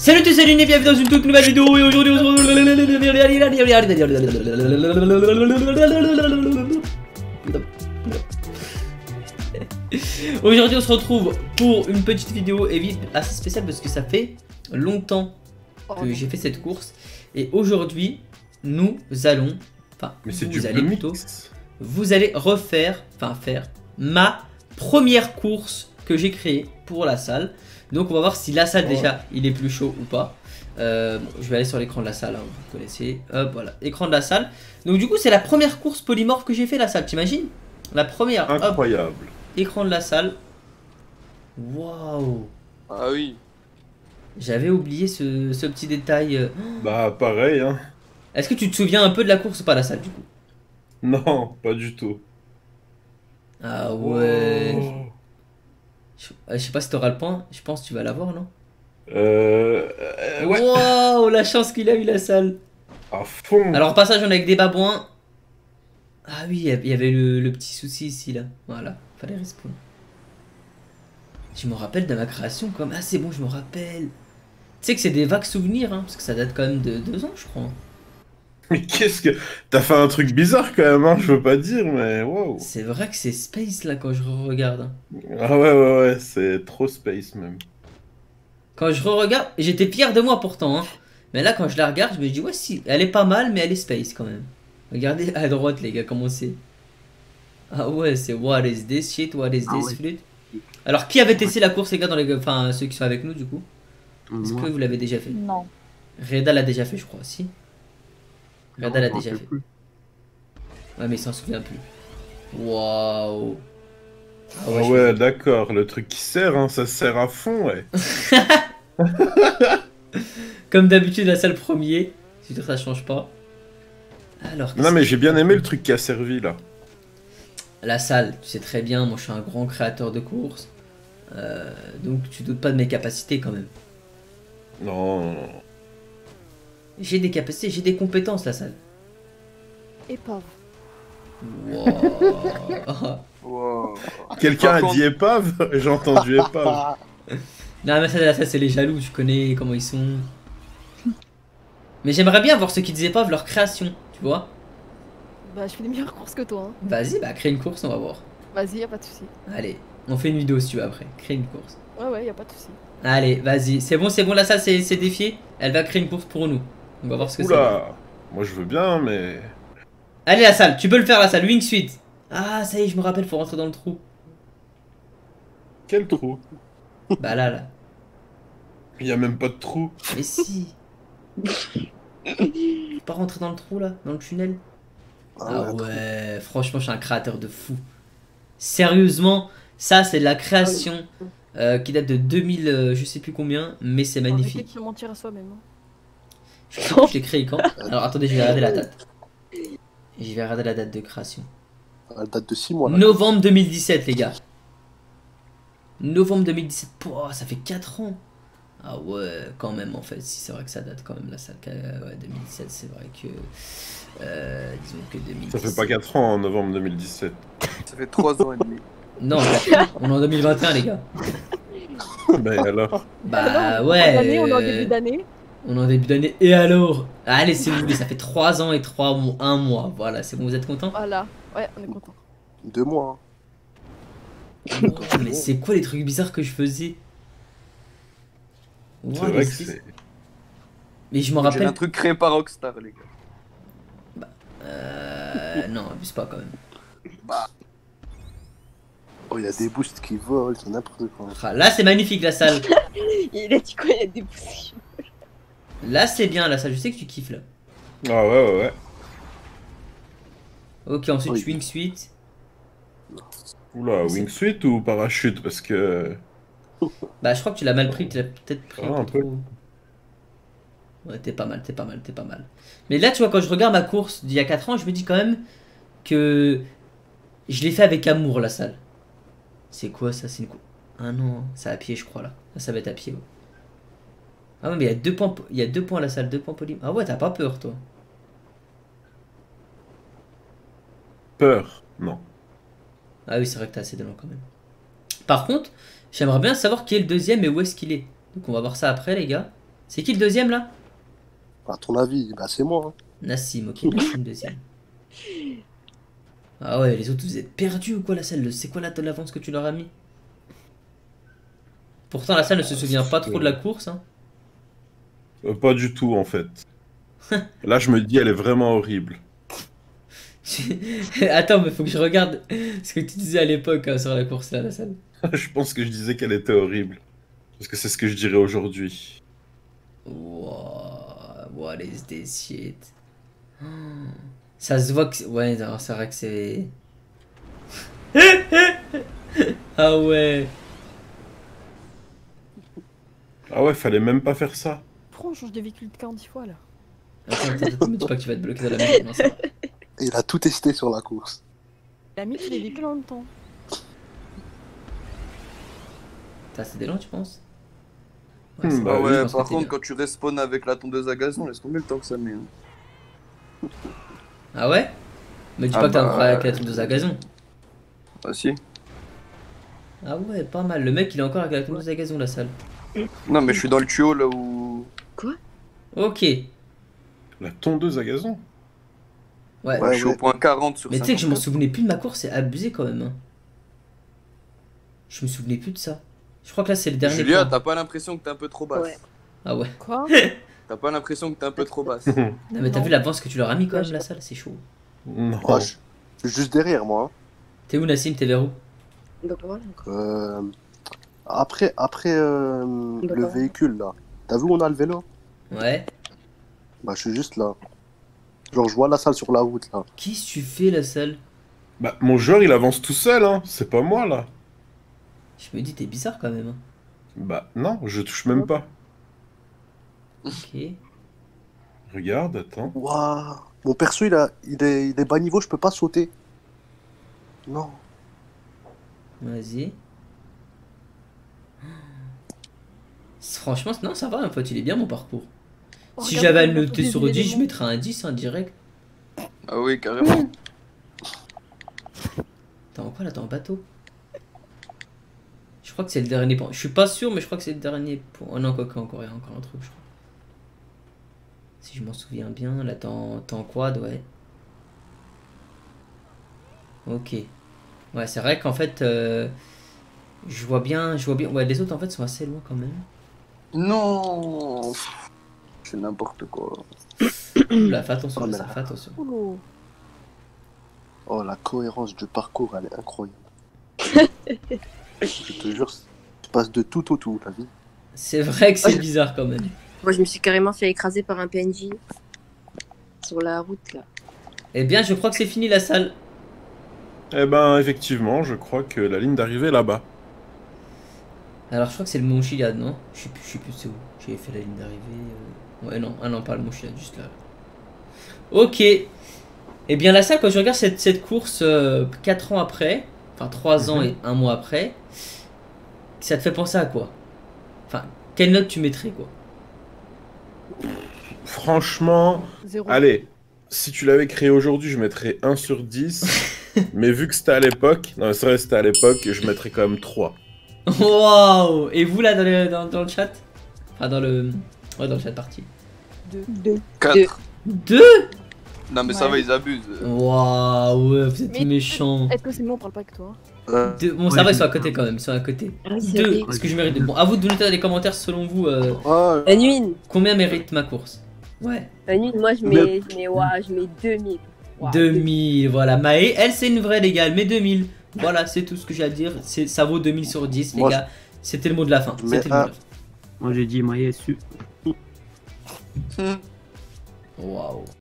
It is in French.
Salut tous, salut et bienvenue dans une toute nouvelle vidéo et aujourd'hui on se retrouve... Aujourd'hui on se retrouve pour une petite vidéo assez spéciale parce que ça fait longtemps que j'ai fait cette course. Et aujourd'hui nous allons... Enfin, vous allez refaire, faire ma première course que j'ai créée pour la salle. Donc on va voir si la salle déjà il est plus chaud ou pas. Bon, je vais aller sur l'écran de la salle, hein, vous connaissez. Hop, voilà, écran de la salle. Donc du coup c'est la première course polymorphe que j'ai fait la salle, t'imagines? La première. Incroyable. Hop, écran de la salle. Waouh. Ah oui. J'avais oublié ce petit détail. Bah pareil hein. Est-ce que tu te souviens un peu de la course ou pas la salle du coup? Non, pas du tout. Ah ouais. Oh. Je sais pas si t'auras le point, je pense que tu vas l'avoir, non? Ouais. Waouh, la chance qu'il a eu la salle. À fond. Alors passage on est avec des babouins. Ah oui, il y avait le petit souci ici là. Voilà, fallait respawn. Je me rappelle de ma création comme... Ah c'est bon, je me rappelle. Tu sais que c'est des vagues souvenirs, hein, parce que ça date quand même de 2 ans je crois. Mais qu'est-ce que... T'as fait un truc bizarre quand même, hein, je veux pas dire, mais wow. C'est vrai que c'est space là quand je regarde. Hein. Ah ouais, c'est trop space même. Quand je regarde, j'étais fier de moi pourtant, hein. Mais là quand je la regarde, je me dis ouais si, elle est pas mal mais elle est space quand même. Regardez à droite les gars comment c'est. Ah ouais c'est what is this shit, what is this flûte. Alors qui avait testé la course les gars dans les... Enfin ceux qui sont avec nous du coup. Est-ce que vous l'avez déjà fait? Non. Reda l'a déjà fait je crois, si. Reda l'a déjà fait. Ouais mais il s'en souvient plus. Waouh. Ah ouais, d'accord, le truc qui sert, hein, ça sert à fond, ouais. Comme d'habitude la salle premier, si ça change pas. Alors, non mais j'ai bien aimé le truc qui a servi là. La salle, tu sais très bien, moi je suis un grand créateur de courses. Donc tu doutes pas de mes capacités quand même. Non. J'ai des capacités, j'ai des compétences la salle. Épave. Wow. Wow. Quelqu'un a dit épave? J'ai entendu épave. Non mais ça c'est les jaloux, tu connais comment ils sont. Mais j'aimerais bien voir ceux qui disaient pas leur création, tu vois. Bah je fais des meilleures courses que toi. Hein. Vas-y, bah crée une course, on va voir. Vas-y, y'a pas de soucis. Allez, on fait une vidéo si tu veux après, crée une course. Ouais, y'a pas de soucis. Allez, vas-y, c'est bon, la salle c'est défié. Elle va créer une course pour nous. On va voir ce que c'est. Oula, moi je veux bien, mais... Allez la salle, tu peux le faire la salle, wing suite. Ah ça y est, je me rappelle, faut rentrer dans le trou. Quel trou? Bah là. Il y a même pas de trou. Mais si. Je peux pas rentrer dans le trou là, dans le tunnel. Ah ouais, franchement je suis un créateur de fou. Sérieusement, ça c'est de la création qui date de 2000, je sais plus combien, mais c'est magnifique. On va mentir à soi-même. Hein. Je l'ai créé quand? Alors attendez, je vais regarder la date. Je vais regarder la date de création. La date de 6 mois. Là. Novembre 2017 les gars. Novembre 2017, pouah, ça fait 4 ans. Ah ouais, quand même en fait, si c'est vrai que ça date quand même la salle. Ouais, 2017, c'est vrai que... disons que 2017... Ça fait pas 4 ans en novembre 2017. Ça fait 3 ans et demi. Non, on est en 2021 les gars. Bah alors. Bah ouais. On est en début d'année. On est en début d'année, et alors? Allez, si vous voulez, ça fait 3 ans et 1 mois. Voilà, c'est bon, vous êtes contents? Voilà, ouais, on est content. 2 mois. Oh, mais c'est quoi les trucs bizarres que je faisais? C'est vrai que c'est... Mais je me rappelle... J'ai un truc créé par Rockstar, les gars. Bah, non, abuse pas quand même. Bah. Oh, il y a des boosts qui volent, c'est n'importe quoi. Ah, là, c'est magnifique la salle. Il a dit quoi? Il y a des boosts. Là, c'est bien la salle, je sais que tu kiffes là. Ah ouais. Ok, ensuite, Oui. wing suite. Oula, wingsuit ou parachute? Parce que... Bah, je crois que tu l'as mal pris, tu l'as peut-être pris Ah, un peu trop. Ouais, t'es pas mal. Mais là, tu vois, quand je regarde ma course d'il y a 4 ans, je me dis quand même que je l'ai fait avec amour, la salle. C'est quoi ça? C'est une course. Ah non, c'est à pied, je crois, là. Là, ça va être à pied, ouais. Ah ouais, mais il y a 2 points, il y a 2 points à la salle, 2 points poly. Ah ouais, t'as pas peur, toi? Peur? Non. Ah oui, c'est vrai que t'as assez d'élan quand même. Par contre, j'aimerais bien savoir qui est le deuxième et où est-ce qu'il est. Donc on va voir ça après, les gars. C'est qui le deuxième là? À ton avis, bah c'est moi. Hein. Nassim, ok, Nassim deuxième. Ah ouais, les autres vous êtes perdus ou quoi la salle? C'est quoi l'avance que tu leur as mis? Pourtant la salle ne se souvient pas trop de la course. Hein. Pas du tout en fait. Là je me dis elle est vraiment horrible. Attends, mais faut que je regarde ce que tu disais à l'époque hein, sur la course là, la salle. Je pense que je disais qu'elle était horrible. Parce que c'est ce que je dirais aujourd'hui. Wow, what is this shit? Ça se voit que... Ouais, c'est vrai que c'est... Ah ouais. Ah ouais, fallait même pas faire ça. Pourquoi on change de véhicule de 40 fois là? Attends, me dis pas que tu vas te bloquer dans la maison. Non, ça va. Et il a tout testé sur la course. Il a mis tous les véhicules en même temps. T'as assez d'élan, tu penses? Bah c'est oui, vrai, Ah je ouais, pense par que t'es contre, bien. quand tu respawns avec la tondeuse à gazon, laisse tomber le temps que ça met. Hein. Ah ouais? Me dis Ah pas que t'as un bah, problème avec la tondeuse à gazon. Ah si. Ah ouais, pas mal. Le mec, il est encore avec la tondeuse à gazon, la salle. Non, mais je suis dans le tuyau là où. Ok. La tondeuse à gazon. Ouais. Ouais, je suis ouais. au point 40 sur Mais tu sais que je m'en 54. souvenais plus de ma course, c'est abusé quand même. Hein. Je me souvenais plus de ça. Je crois que là, c'est le dernier Julia, point. t'as pas l'impression que t'es un peu trop basse? Ouais. Ah ouais. Quoi? T'as pas l'impression que t'es un peu trop basse? Non, mais t'as Non. vu l'avance que tu leur as mis quand Ouais, même, je la sais salle, c'est chaud. Non. Oh, je suis juste derrière moi. Hein. T'es où, Nassim? T'es vers où? Donc voilà. Après le D'accord. véhicule là. T'as vu où on a le vélo? Ouais. Bah je suis juste là. Genre je vois la salle sur la route là. Qu'est-ce que tu fais, la salle? Bah mon joueur il avance tout seul, hein. C'est pas moi là. Je me dis, t'es bizarre quand même. Hein. Bah non, je touche même pas. Ok. Regarde, attends. Waouh. Mon perso il est bas niveau, je peux pas sauter. Non. Vas-y. Franchement, non, ça va, un pote, il est bien mon parcours. Oh, Si regarde, j'avais à on le voit noter tous sur les 10, je éléments. mettrais un 10, hein, direct. Ah oui, carrément. T'es en quoi là? T'es en bateau? Je crois que c'est le dernier point. Je suis pas sûr, mais je crois que c'est le dernier point. Oh non, quoi, encore, il y a encore un truc, je crois. Si je m'en souviens bien, là, t'es en quad, ouais. Ok. Ouais, c'est vrai qu'en fait, je vois bien. Ouais, les autres en fait sont assez loin quand même. Non. C'est n'importe quoi. Là, fais attention, Oh, là, mais ça, là. fais attention. Oh, Oh la cohérence du parcours elle est incroyable. Je te jure, tu passes de tout au tout la vie. C'est vrai que c'est bizarre quand même. Moi, je me suis carrément fait écraser par un PNJ sur la route là. Eh bien, je crois que c'est fini la salle. Eh ben effectivement, je crois que la ligne d'arrivée est là-bas. Alors, je crois que c'est le Mont Chiliad, non? Je sais plus c'est où. J'ai fait la ligne d'arrivée. Ouais, non, ah non, pas le Mont Chiliad, juste là. Ok. Eh bien, la salle, quand je regarde cette course 4 ans après, enfin 3 ans et 1 mois après, ça te fait penser à quoi? Enfin, quelle note tu mettrais, quoi? Franchement, zéro. allez, si tu l'avais créé aujourd'hui, je mettrais 1 sur 10. Mais vu que c'était à l'époque, non, c'est vrai, c'était à l'époque, je mettrais quand même 3. Waouh! Et vous là dans le chat? Enfin, dans le chat party. 2. 4. 2? Non, mais ça Ouais. va, ils abusent. Waouh, ouais, vous êtes Mais- méchants. Est-ce que c'est bon, on parle pas avec toi? Bon, ça va, ils sont à côté quand même, ils sont à côté. Ah oui, c'est 2, vrai. est-ce que je mérite 2? Bon, à vous de nous noter dans les commentaires selon vous, Ah, La nuit, combien mérite ma course? Ouais. moi je mets 2000. Ouah, 2000, voilà. Maë, elle, c'est une vraie, les gars, elle met 2000. Voilà, c'est tout ce que j'ai à dire. Ça vaut 2000 sur 10, les Moi, gars. C'était le mot de la fin. Mais C'était le mot de la fin. Moi j'ai dit Maïs. Waouh.